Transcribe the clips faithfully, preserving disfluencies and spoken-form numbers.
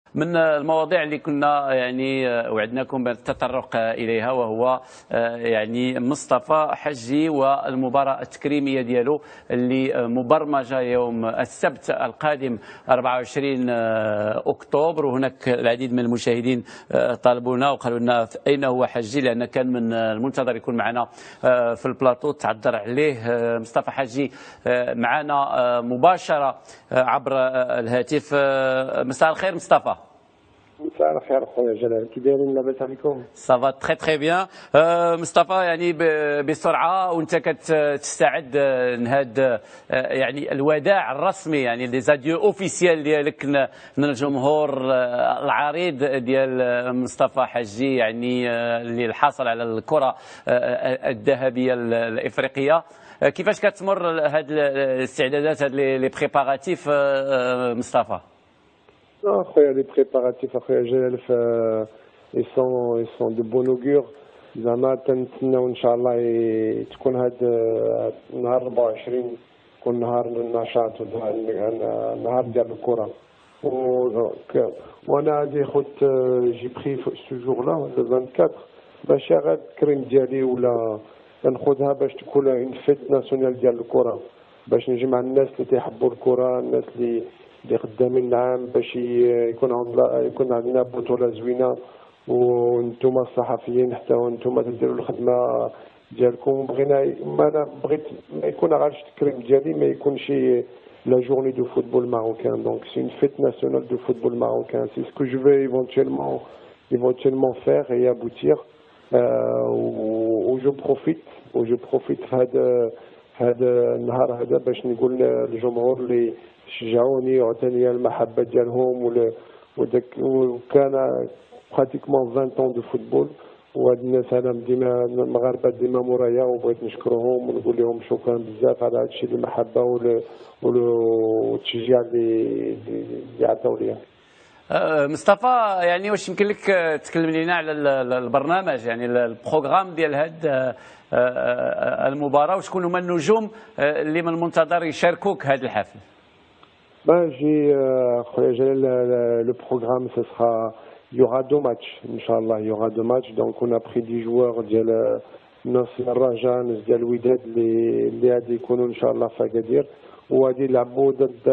من المواضيع اللي كنا يعني وعدناكم بالتطرق إليها وهو يعني مصطفى حجي والمباراة التكريمية ديالو اللي مبرمجة يوم السبت القادم أربعة وعشرين أكتوبر. وهناك العديد من المشاهدين طالبونا وقالوا لنا أين هو حجي، لأن كان من المنتظر يكون معنا في البلاطو. تعذر عليه مصطفى حجي معنا مباشرة عبر الهاتف. مساء الخير مصطفى. مساء الخير خويا جلال، كي دايرين؟ لاباس عليكم؟ صافا تري تري بيان. مصطفى، يعني بسرعه وانت كتستعد لهذا يعني الوداع الرسمي، يعني لي زاديو اوفيسيال ديالك من الجمهور العريض ديال مصطفى حجي، يعني اللي الحاصل على الكره الذهبيه الافريقيه. كيفاش كتمر هذه الاستعدادات، هذه لي بريباراتيف مصطفى؟ اخويا لي بريباراتيف اخويا جلال ils sont ils sont de bon augure. زعما تنتسناو ان شاء الله تكون هذا النهار أربعة وعشرين يكون نهار النشاط ونهار ديال الكره. وانا غادي خوت جي بري سو جور لا لو أربعة وعشرين باش غير الكريم ديالي ولا ناخذها باش تكون اون فيت ناسيونال ديال الكره، باش نجمع الناس اللي تيحبوا الكره، الناس اللي اللي خدامين العام، باش يكون عندنا يكون عندنا بطوله زوينه. وانتم الصحفيين حتى وانتم تديروا الخدمه ديالكم. بغينا ما انا بغيت ما يكون غير التكريم ديالي، ما يكونش لا جورني دو فوتبول ماروكان. دونك سي اون فيت ناسيونال دو فوتبول ماروكان. سي سكو جو في éventuellement éventuellement faire et aboutir. و جو بروفيت و جو بروفيت في هذا هذا النهار هذا باش نقول للجمهور اللي شجعوني وعطاني المحبه ديالهم وداك وكان براتيكمون عشرين ans دو فوتبول. وهاد الناس انا ديما المغاربه ديما مورايا، وبغيت نشكرهم ونقول لهم شكرا بزاف على هادشي المحبه والتشجيع اللي اللي عطاو ليا. مصطفى، يعني واش يمكن لك تكلم لنا على البرنامج، يعني البروغرام ديال هاد المباراه، وشكون هما النجوم اللي من المنتظر يشاركوك هذا الحفل؟ Ben, j'ai, euh, le programme, ce sera, il y aura deux matchs, Inch'Allah, il y aura deux matchs. Donc, on a pris dix joueurs de Nasser Rajan, de Louidad, les a déconnus, Inch'Allah, Fagadir, ou a dit la boude de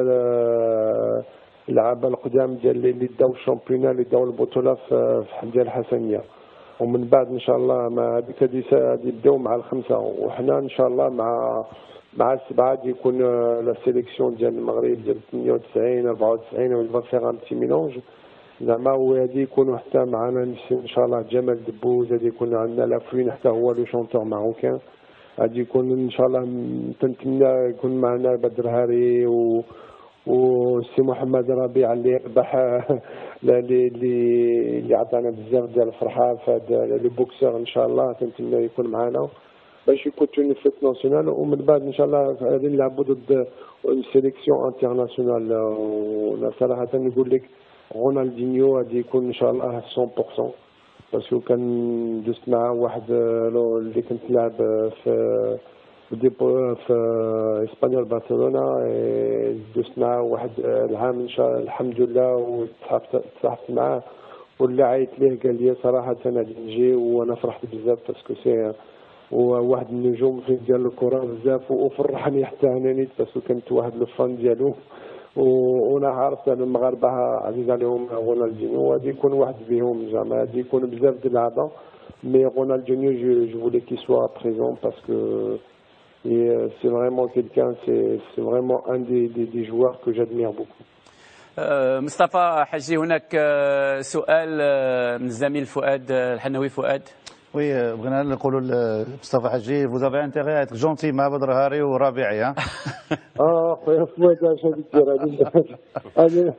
العاب القدام ديال اللي داو الشامبيونات اللي داو البطوله في ديال الحسنيه. ومن بعد ان شاء الله ما هذيك غادي يبداو مع الخمسه، وحنا ان شاء الله مع مع السبعه غادي يكون لا سيليكسيون ديال المغرب ديال ثمانية وتسعين أربعة وتسعين و فيغ ان بتي ميلونج زعما. وغادي يكونوا حتى معنا ان شاء الله جمال دبوز، غادي يكون عندنا لافوين حتى هو لو شونتور ماروكان. غادي يكون ان شاء الله تنتمنى يكون معنا بدر هاري و وسي محمد ربيع اللي ربح اللي اللي عطانا بزاف ديال الفرحه في هذا لي بوكسور. ان شاء الله تنتمنى يكون معنا باش يكون توني فيت ناسيونال. ومن بعد ان شاء الله غادي نلعبوا ضد سيليكسيون انترناسيونال. ولا صراحه نقول لك رونالدينيو غادي يكون ان شاء الله مية بالمية، باسكو كان دزت معاه واحد اللي كنت نلعب في في اسبانيول برشلونه، دزت معاه واحد العام ان شاء الله الحمد لله، وتصاحبت معاه واللي عيط ليه قال لي صراحه انا غادي نجي. وانا فرحت بزاف باسكو سي وواحد النجوم في ديال الكره بزاف، وفرحني حتى انا نيت باسكو كنت واحد لو فان ديالو. وانا عارف ان المغاربه عزيز عليهم رونالدينيو، وغادي يكون واحد بهم زعما غادي يكون بزاف د اللعابه. مي رونالدينيو جو جو فولي كي سوا بريزون باسكو c'est vraiment quelqu'un, c'est vraiment un des, des, des joueurs que j'admire beaucoup. مصطفى حجي، هناك سؤال من الزميل فؤاد الحنوي. فؤاد، وي بغينا نقولوا لمصطفى حجي vous avez intérêt à être gentil مع بدر هاري وربيعي. ها اه خويا فؤاد اش غادي دير؟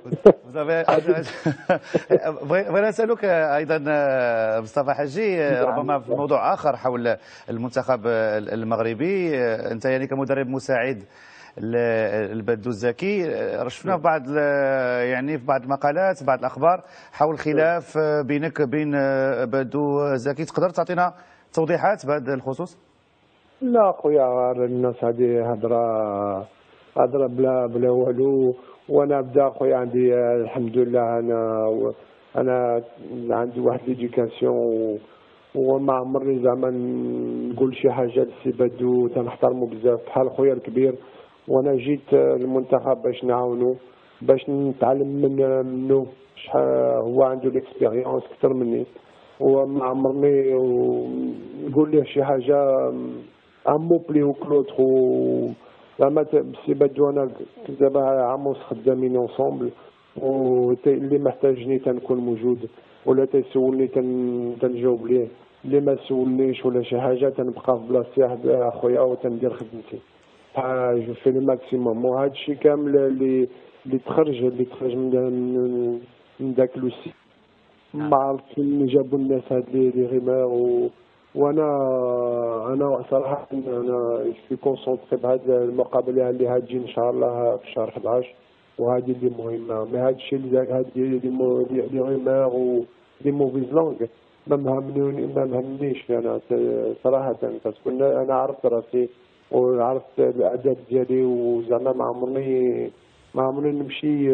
بغينا نسالوك ايضا مصطفى حجي ربما في موضوع اخر حول المنتخب المغربي. انت يعني كمدرب مساعد البدو الزكي، شفنا في بعض يعني في بعض المقالات بعض الاخبار حول خلاف بينك وبين بدو زكي. تقدر تعطينا توضيحات بهذا الخصوص؟ لا خويا الناس هذه هضره هضره بلا بلا والو. وانا بدا خويا عندي الحمد لله انا انا عندي واحد ليديكاسيون وما عمرني زعما نقول شي حاجه للسي بدو تنحترمو بزاف بحال خويا الكبير. وانا جيت للمنتخب باش نعاونو باش نتعلم من منه شحال هو عنده ليكسبيريونس اكثر مني وما عمرني نقول له شي حاجه امو بليو كلوتر زعما السي بدو انا دابا عاموس خدامين اونصومبل واللي محتاجني تنكون موجود ولا تيسولني تنجاوب ليه اللي ما سولنيش ولا شي حاجه تنبقى في بلاصتي اخويا وتندير خدمتي جو في لو ماكسيموم. وهذا الشيء كامل اللي اللي تخرج اللي تخرج من من ذاك لو سي ما عرفتش اللي جابوا الناس هاد لي غيمار و وانا انا صراحه انا في كونسونطري بهذه المقابله اللي هتجي ان شاء الله في شهر أحد عشر وهذه اللي مهمه. مي هذا الشيء اللي هاد لي غيمار و لي موفيز لونغ ما مهمني ما مهمنيش انا صراحه باسكو انا عرفت راسي وعرفت الاداب ديالي وزعما ما عمرني ما عمرني نمشي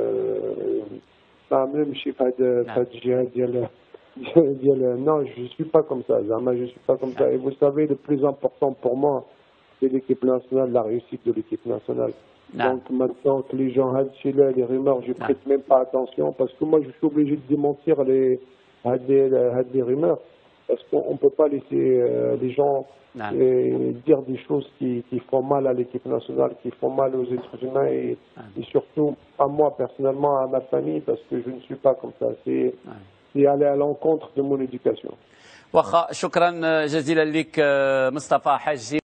ما عمرني نمشي في هذا في هذا الجهه ديال ديال non je suis pas comme ça زعما je suis pas comme ça et vous savez le plus important pour moi c'est l'équipe nationale la réussite de l'équipe nationale. Donc maintenant que les gens هذا الشيء là les rumeurs je prête même pas attention parce que moi je suis obligé de démentir les هاد les rumeurs parce qu'on ne peut pas laisser euh, les gens euh, dire des choses qui, qui font mal à l'équipe nationale, qui font mal aux êtres humains et, et surtout à moi personnellement, à ma famille, parce que je ne suis pas comme ça. C'est aller à l'encontre de mon éducation. واخا شكرا جزيلا لك مصطفى حجي.